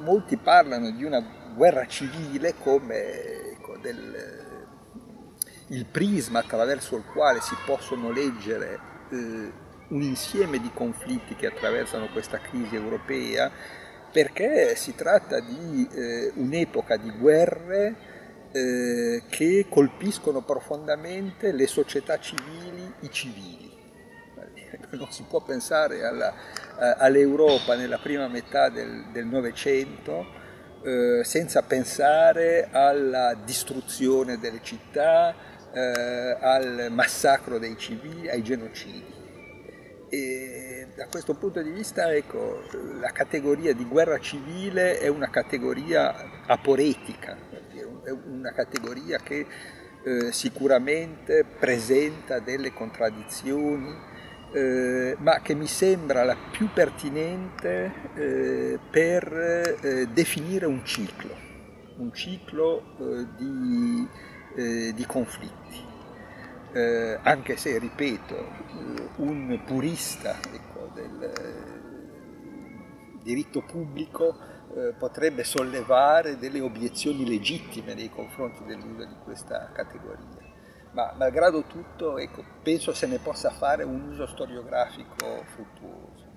molti parlano di una guerra civile come ecco, il prisma attraverso il quale si possono leggere un insieme di conflitti che attraversano questa crisi europea, perché si tratta di un'epoca di guerre che colpiscono profondamente le società civili, i civili. Non si può pensare all'Europa nella prima metà del Novecento senza pensare alla distruzione delle città, al massacro dei civili, ai genocidi. E da questo punto di vista, ecco, la categoria di guerra civile è una categoria aporetica, è una categoria che sicuramente presenta delle contraddizioni, ma che mi sembra la più pertinente per definire un ciclo di conflitti. Anche se, ripeto, un purista ecco, del diritto pubblico potrebbe sollevare delle obiezioni legittime nei confronti dell'uso di questa categoria. Ma malgrado tutto, ecco, penso se ne possa fare un uso storiografico fruttuoso.